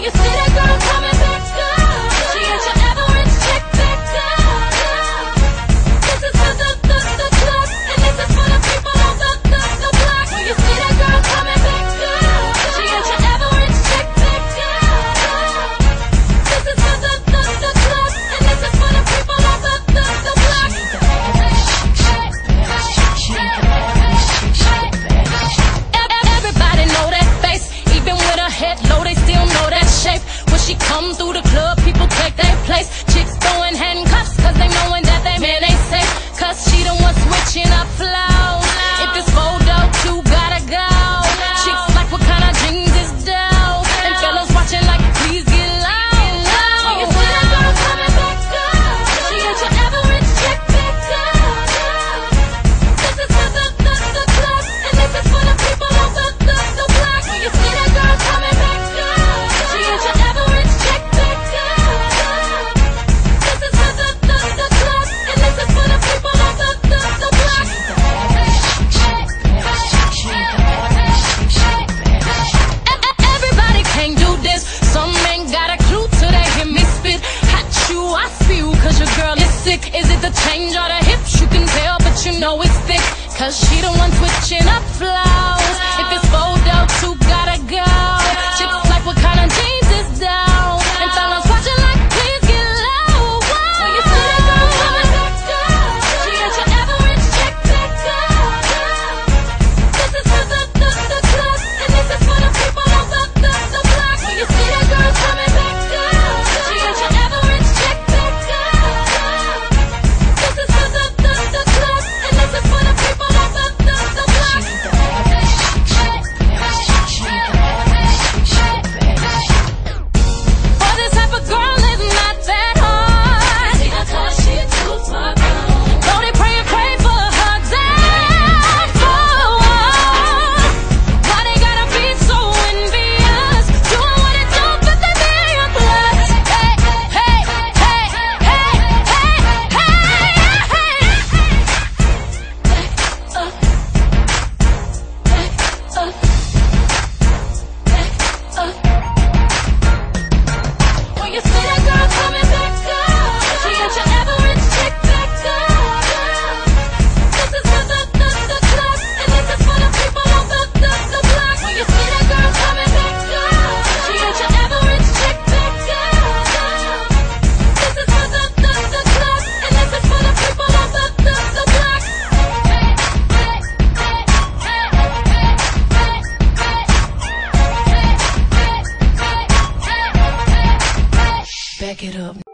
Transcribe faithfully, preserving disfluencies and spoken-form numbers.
you see that girl coming back up, she ain't your average chick back up. This is for the, the, the club, and this is for the people on the, the, the block. When you see that girl coming back up, she ain't your average chick back up. This is for the, the, the club, and this is for the people on the, the, the block. Everybody know that face, even with her head low, they still know that shape. When she come through the club, people take their place. Chicks throwing handcuffs, cause they knowing that they man ain't safe. Cause she the one switching up flow. If it's photo, you gotta go. Chicks like, what kind of jeans is dope? And fellas watching like, please get low. When you see that girl coming back up, she ain't your average chick back up. This is for the, the, the club, and this is for the people on the, the, the block. When you see that girl coming back up, she ain't your average chick back up. This is for the, the, the club, and this is for the people on the, the, the block. Everybody can't do this. Some ain't got a clue till they hear me spit. Hot you, I feel, cause your girl is sick. Is it the change or the hips? You can tell, but you know it's thick. Cause she the one switching up flows. If it's photo, you gotta go. Chicks like, what kind of jeans is down? And fellas watching like, please get low. When you see that girl coming back up, she ain't your average chick back up. This is for the, the, the club, and this is for the people on the, the, the block. When you see that girl coming back up, she ain't your average chick back up. This is for the, the, the club, and this is for the people on the, the, the block. For this type of girl is not that hard. See, I thought she too far gone. Though they pray and pray for hugs and forward. Why they gotta be so envious? Doing what it do, but they million plus. Hey, hey, hey, hey, hey, hey, hey. Back up, back up, back up. When you see that girl coming back up, she ain't your average chick back up. This is for the, the, the club, and this is for the people on the, the, the block. When you see that girl coming back up, she ain't your average chick back up. This is for the, the, the club, and this is for the people on the, the, the block. Back it up.